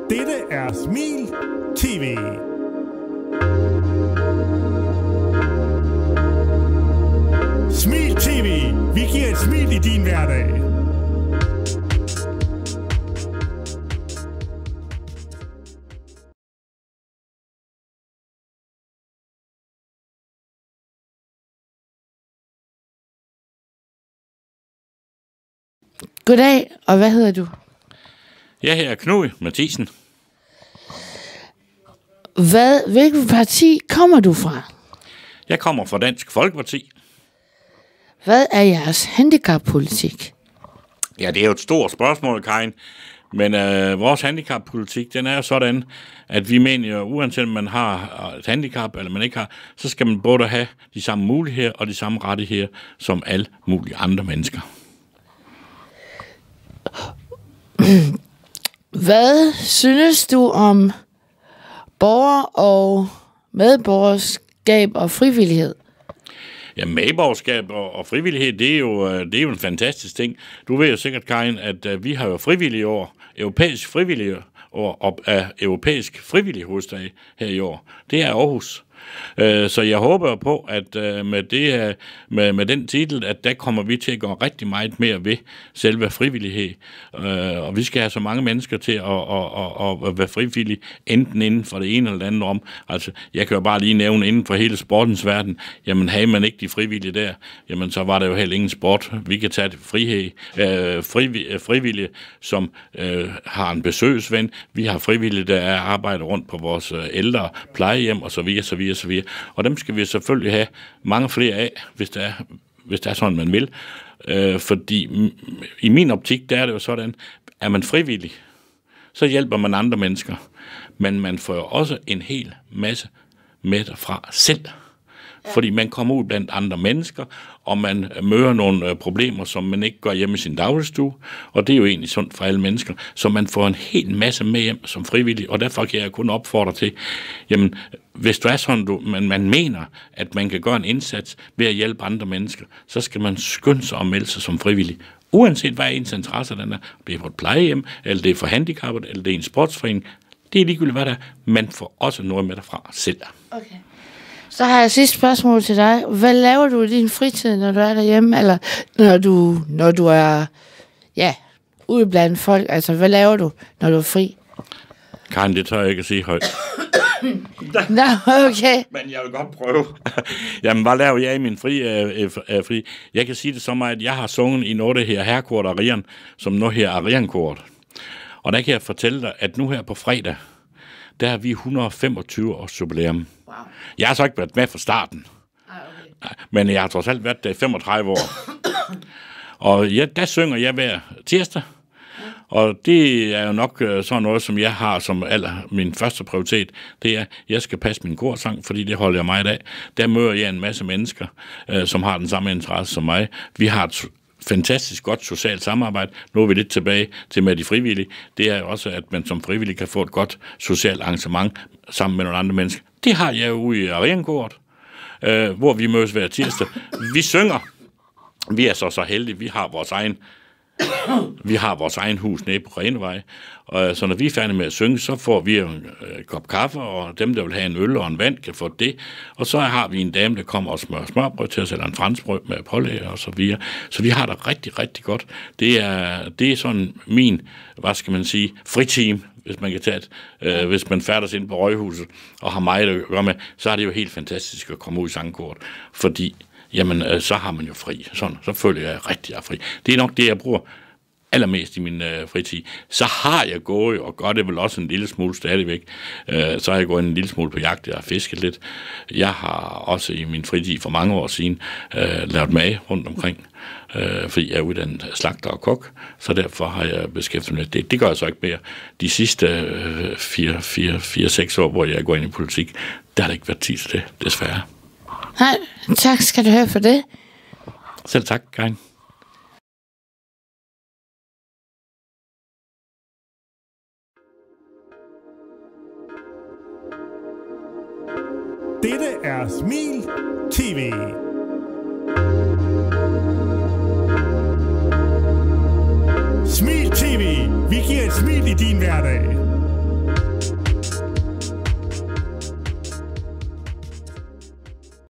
Dette er Smil TV. Smil TV. Vi giver et smil i din hverdag. Goddag, og hvad hedder du? Jeg hedder Knud Mathisen. Hvilket parti kommer du fra? Jeg kommer fra Dansk Folkeparti. Hvad er jeres handicappolitik? Ja, det er jo et stort spørgsmål, Karin. Men vores handicappolitik, den er jo sådan, at vi mener jo, uanset om man har et handicap eller man ikke har, så skal man både have de samme muligheder og de samme rettigheder som alle mulige andre mennesker. Hvad synes du om borger- og medborgerskab og frivillighed? Ja, medborgerskab og frivillighed, det er jo en fantastisk ting. Du ved jo sikkert, Karin, at vi har jo frivillige år, europæisk frivillige år, og europæisk frivillige hovedstad her i år. Det er Aarhus. Så jeg håber på, at med den titel, at der kommer vi til at gå rigtig meget mere ved selve frivillighed. Og vi skal have så mange mennesker til at være frivillige, enten inden for det ene eller det andet om. Altså, jeg kan jo bare lige nævne inden for hele sportens verden, jamen havde man ikke de frivillige der, jamen så var der jo heller ingen sport. Vi kan tage det frivillige, som har en besøgsven. Vi har frivillige, der arbejder rundt på vores ældre plejehjem og så videre. Og dem skal vi selvfølgelig have mange flere af, hvis det er sådan, man vil. Fordi i min optik, der er det jo sådan, er man frivillig, så hjælper man andre mennesker. Men man får jo også en hel masse med derfra selv. Fordi man kommer ud blandt andre mennesker, og man møder nogle problemer, som man ikke gør hjemme i sin dagligstue, og det er jo egentlig sundt for alle mennesker, så man får en hel masse med hjem som frivillig, og derfor kan jeg kun opfordre til, jamen, hvis du er sådan, man mener, at man kan gøre en indsats ved at hjælpe andre mennesker, så skal man skynde sig at melde sig som frivillig. Uanset hvad ens interesse den er, det er på et plejehjem, eller det er for handicappet, eller det er en sportsforening, det er ligegyldigt hvad der er, man får også noget med derfra selv. Okay. Så har jeg sidste spørgsmål til dig. Hvad laver du i din fritid, når du er derhjemme, eller når du er ude blandt folk? Altså, hvad laver du, når du er fri? Karen, det tør jeg ikke at sige højt. Nå, okay. Men jeg vil godt prøve. Jamen, hvad laver jeg i min fri? Jeg kan sige det så meget, at jeg har sunget i noget, der her Herkort Arian, som nu her Ariankort. Og der kan jeg fortælle dig, at nu her på fredag, der er vi 125 års jubilæum. Wow. Jeg har så ikke været med fra starten. Okay. Men jeg har trods alt været der i 35 år. Og der synger jeg hver tirsdag. Og det er jo nok sådan noget, som jeg har som min første prioritet. Det er, at jeg skal passe min korsang, fordi det holder jeg meget af. Der møder jeg en masse mennesker, som har den samme interesse som mig. Vi har et fantastisk godt socialt samarbejde. Nu er vi lidt tilbage til med de frivillige. Det er også, at man som frivillig kan få et godt socialt arrangement sammen med nogle andre mennesker. Det har jeg jo ude i Ariankort, hvor vi mødes hver tirsdag. Vi synger. Vi er så heldige. Vi har vores egen hus nede på Renevej. Og så når vi er færdige med at synge, så får vi en kop kaffe, og dem, der vil have en øl og en vand, kan få det. Og så har vi en dame, der kommer og smører smørbrød til os, eller en franskbrød med pålæg og så videre. Så vi har det rigtig, rigtig godt. Det er sådan min, fritime, hvis man kan tage det. Hvis man færdes ind på Røghuset og har meget at gøre med, så er det jo helt fantastisk at komme ud i Sangkort. Fordi jamen, så har man jo fri. Sådan, så føler jeg rigtig, jeg er fri. Det er nok det, jeg bruger allermest i min fritid. Så har jeg gået, og gør det vel også en lille smule stadigvæk, så har jeg gået en lille smule på jagt, jeg har fisket lidt. Jeg har også i min fritid for mange år siden lavet mad rundt omkring, fordi jeg er uddannet slagter og kok, så derfor har jeg beskæftiget mig med det. Det gør jeg så ikke mere. De sidste 4-6 år, hvor jeg går ind i politik, der har der ikke været tid til det, desværre. Nej, tak skal du have for det. Selv tak, Karin. Dette er Smil TV. Smil TV. Vi giver et smil i din hverdag.